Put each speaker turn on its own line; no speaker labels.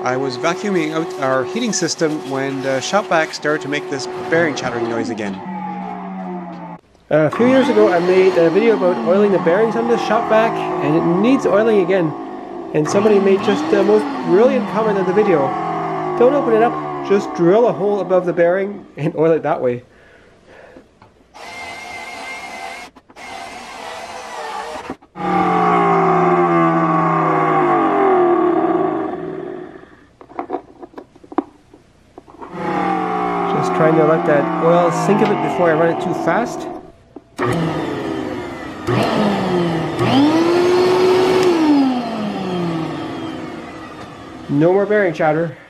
I was vacuuming out our heating system when the Shopvac started to make this bearing chattering noise again.
A few years ago I made a video about oiling the bearings on this Shopvac, and it needs oiling again. And somebody made just the most brilliant comment in the video. Don't open it up, just drill a hole above the bearing and oil it that way. Just trying to let that oil sink a bit before I run it too fast. No more bearing chatter.